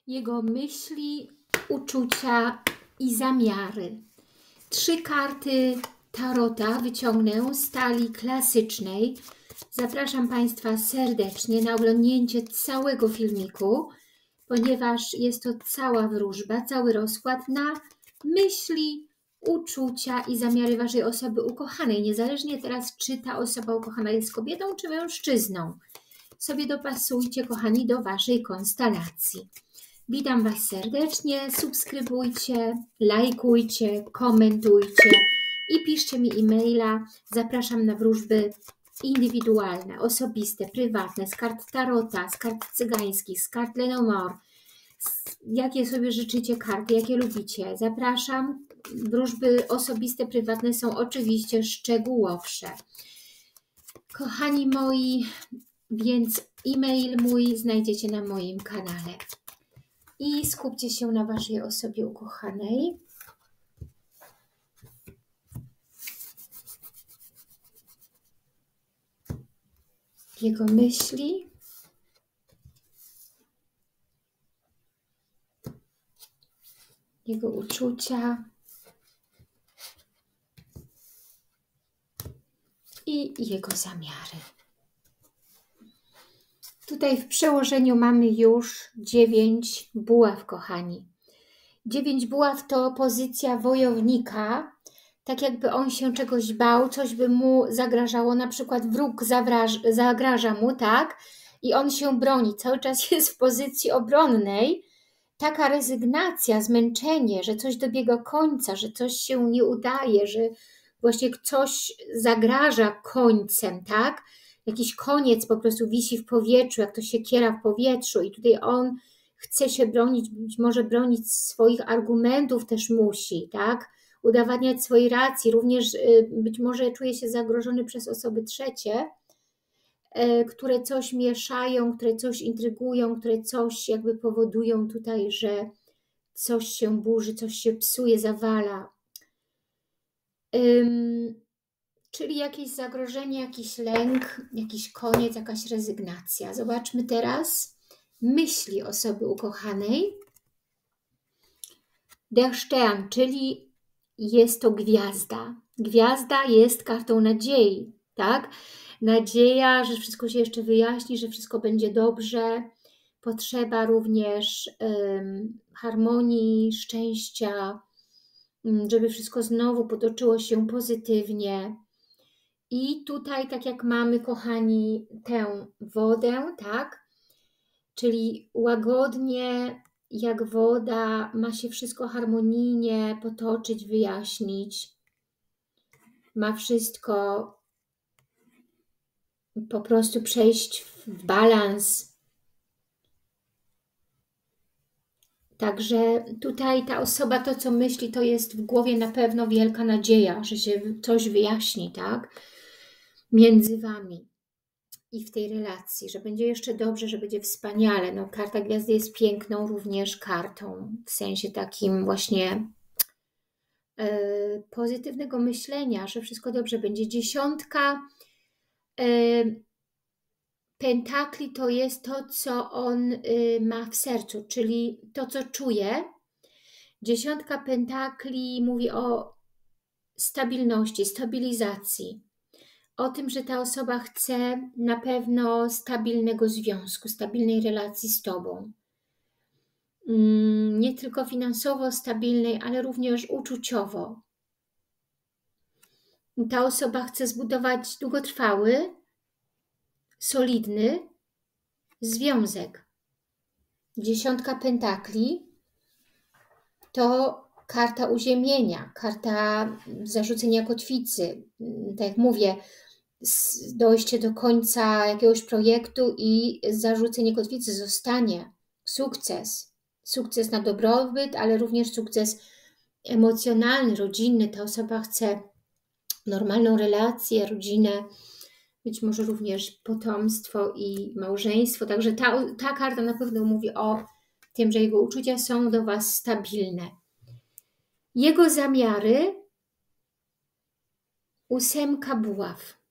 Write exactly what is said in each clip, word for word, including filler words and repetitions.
jego myśli, uczucia i zamiary. Trzy karty tarota wyciągnę z talii klasycznej. Zapraszam Państwa serdecznie na oglądnięcie całego filmiku, ponieważ jest to cała wróżba, cały rozkład na myśli, uczucia i zamiary Waszej osoby ukochanej. Niezależnie teraz, czy ta osoba ukochana jest kobietą, czy mężczyzną. Sobie dopasujcie, kochani, do Waszej konstelacji. Witam Was serdecznie, subskrybujcie, lajkujcie, komentujcie i piszcie mi e-maila. Zapraszam na wróżby indywidualne, osobiste, prywatne, z kart tarota, z kart cygańskich, z kart Lenormand. Jakie sobie życzycie karty, jakie lubicie. Zapraszam. Wróżby osobiste, prywatne są oczywiście szczegółowsze. Kochani moi, więc e-mail mój znajdziecie na moim kanale. I skupcie się na Waszej osobie ukochanej. Jego myśli. Jego uczucia. I jego zamiary. Tutaj w przełożeniu mamy już dziewięć buław, kochani. dziewięć buław to pozycja wojownika, tak jakby on się czegoś bał, coś by mu zagrażało, na przykład wróg zawraż, zagraża mu, tak? I on się broni, cały czas jest w pozycji obronnej. Taka rezygnacja, zmęczenie, że coś dobiega końca, że coś się nie udaje, że właśnie coś zagraża końcem, tak? Jakiś koniec po prostu wisi w powietrzu, jak to siekiera w powietrzu i tutaj on chce się bronić, być może bronić swoich argumentów też musi, tak? Udowadniać swojej racji, również y, być może czuje się zagrożony przez osoby trzecie, y, które coś mieszają, które coś intrygują, które coś jakby powodują tutaj, że coś się burzy, coś się psuje, zawala. Ym, Czyli jakieś zagrożenie, jakiś lęk, jakiś koniec, jakaś rezygnacja. Zobaczmy teraz myśli osoby ukochanej. Der Stern, czyli jest to gwiazda. Gwiazda jest kartą nadziei, tak? Nadzieja, że wszystko się jeszcze wyjaśni, że wszystko będzie dobrze. Potrzeba również um, harmonii, szczęścia, żeby wszystko znowu potoczyło się pozytywnie. I tutaj, tak jak mamy, kochani, tę wodę, tak? Czyli łagodnie, jak woda, ma się wszystko harmonijnie potoczyć, wyjaśnić. Ma wszystko po prostu przejść w balans. Także tutaj ta osoba, to co myśli, to jest w głowie na pewno wielka nadzieja, że się coś wyjaśni, tak? Między Wami i w tej relacji, że będzie jeszcze dobrze, że będzie wspaniale. No, karta gwiazdy jest piękną również kartą, w sensie takim właśnie e, pozytywnego myślenia, że wszystko dobrze będzie. Dziesiątka e, pentakli to jest to, co on e, ma w sercu, czyli to, co czuje. Dziesiątka pentakli mówi o stabilności, stabilizacji. O tym, że ta osoba chce na pewno stabilnego związku, stabilnej relacji z Tobą. Nie tylko finansowo stabilnej, ale również uczuciowo. Ta osoba chce zbudować długotrwały, solidny związek. Dziesiątka pentakli to karta uziemienia, karta zarzucenia kotwicy. Tak jak mówię, dojście do końca jakiegoś projektu i zarzucenie kotwicy, zostanie, sukces. Sukces na dobrobyt, ale również sukces emocjonalny, rodzinny. Ta osoba chce normalną relację, rodzinę, być może również potomstwo i małżeństwo. Także ta, ta karta na pewno mówi o tym, że jego uczucia są do Was stabilne. Jego zamiary, ósemka buław.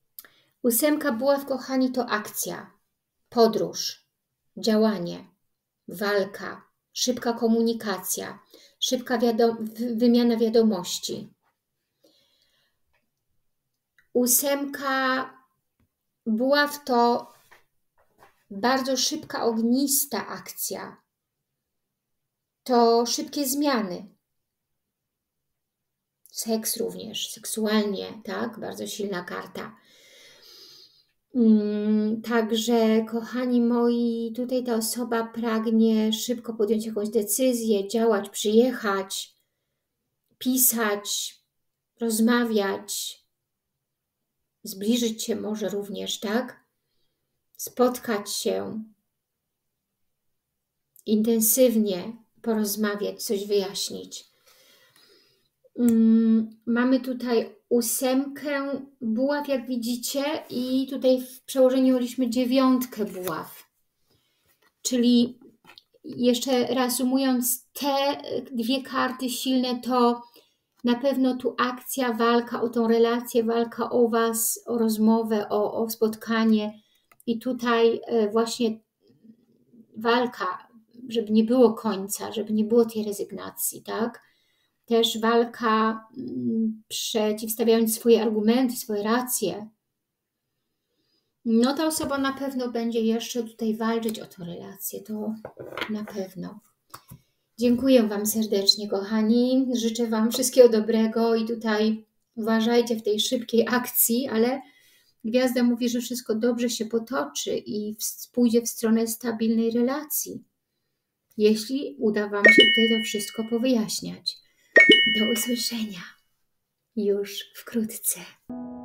Ósemka buław, kochani, to akcja, podróż, działanie. walka, szybka komunikacja, szybka wiadom wymiana wiadomości. Ósemka buław to bardzo szybka, ognista akcja. To szybkie zmiany. Seks również, seksualnie, tak? Bardzo silna karta. Hmm, także, kochani moi, tutaj ta osoba pragnie szybko podjąć jakąś decyzję, działać, przyjechać, pisać, rozmawiać, zbliżyć się może również, tak? Spotkać się, intensywnie porozmawiać, coś wyjaśnić. Hmm, mamy tutaj ósemkę buław, jak widzicie, i tutaj w przełożeniu mieliśmy dziewiątkę buław. Czyli jeszcze reasumując, te dwie karty silne to na pewno tu akcja, walka o tą relację, walka o Was, o rozmowę, o, o spotkanie i tutaj właśnie walka, żeby nie było końca, żeby nie było tej rezygnacji, tak? Też walka, przeciwstawiając swoje argumenty, swoje racje. No ta osoba na pewno będzie jeszcze tutaj walczyć o tę relację, to na pewno. Dziękuję Wam serdecznie, kochani. Życzę Wam wszystkiego dobrego i tutaj uważajcie w tej szybkiej akcji, ale gwiazda mówi, że wszystko dobrze się potoczy i pójdzie w stronę stabilnej relacji. Jeśli uda Wam się tutaj to wszystko powyjaśniać. Do usłyszenia już wkrótce.